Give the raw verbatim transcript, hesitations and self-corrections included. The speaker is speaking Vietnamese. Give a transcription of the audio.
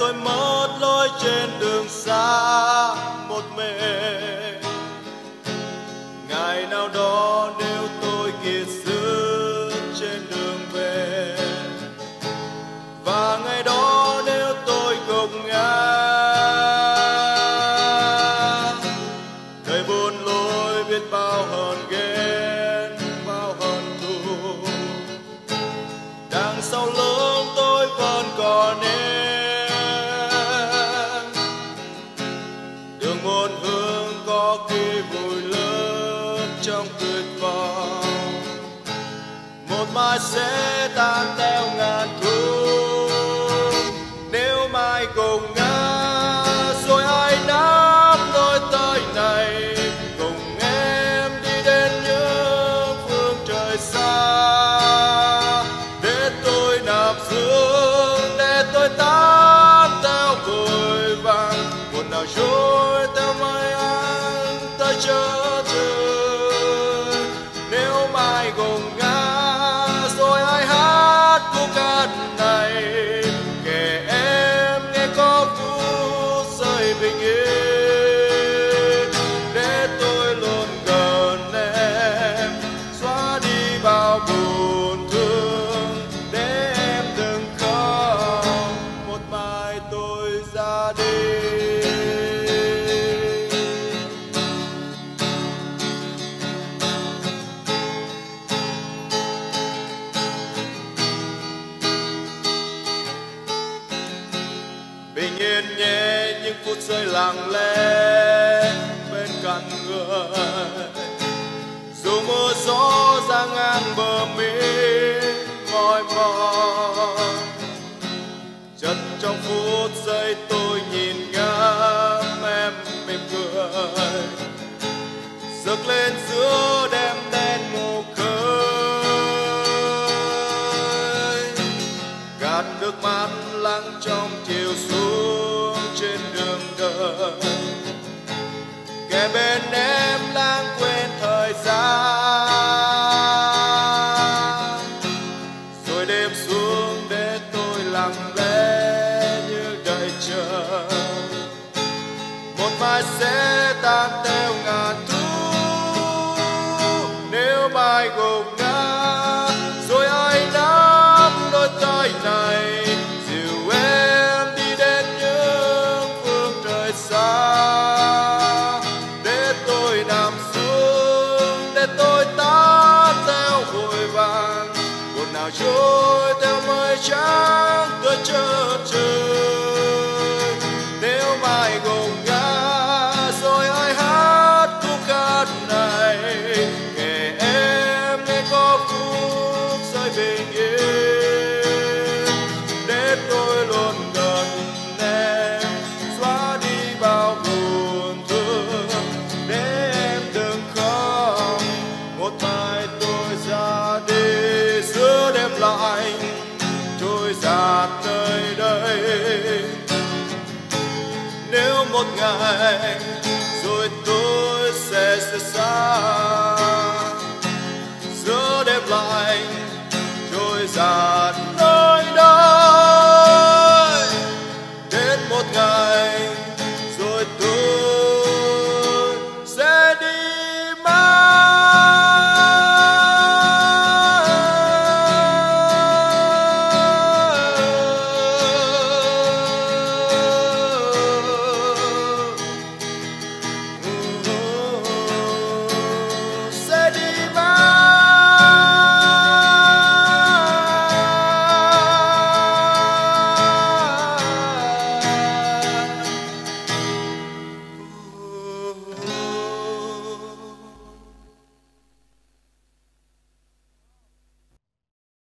tôi mất lối trên đường xa một mình. Ngày nào đó nếu tôi kiệt sức trên đường về, và ngày đó nếu tôi gục ngã, đời buồn lối biết bao hờn ghen, bao hận thù. Đằng sau lưng tôi vẫn còn em, đường một hướng có khi vùi lấp trong tuyệt vọng, một mai sẽ tan theo ngàn thu. Nếu mai gục ngã rồi ai nắm đôi tay này, cùng em đi đến những phương trời xa, để tôi nằm xuống, để tôi tán theo vội vàng, buồn nào trôi theo mây anh ta trở trời. Nếu mai gục ngã rồi ai hát khúc hát này, kể em nghe có phút giây bình yên, để tôi luôn gần em, xóa đi bao buồn thương, để em đừng khóc một mai tôi ra đi. Bình yên nhé những phút giây lặng lẽ bên cạnh người, dù mưa gió ra ngang bờ mi mỏi mòn. Chợt trong phút giây tôi nhìn ngắm em mỉm cười, rực lên giữa đêm đen mù khơi, gạt nước mắt lắng trong chiều xuống trên đường đời. Kề bên em lãng quên thời gian, rồi đêm xuống để tôi lặng lẽ như đợi chờ, một mai sẽ tan theo ngàn thu. Nếu mai gục ngã rồi ai nắm đôi tay này, dìu em đi đến những phương trời xa, để tôi nằm xuống, để tôi tán theo vội vàng, buồn nào trôi theo mây trắng tôi trở trời. Nếu mai gục ngã rồi ai hát khúc hát này, kể em nghe có phút giây bình yên, để tôi luôn gần em, xóa đi bao buồn thương, để em đừng khóc một mai tôi ra đi. Giữa đêm lạnh trôi dạt nơi đây, nếu một ngày rồi tôi sẽ sẽ xa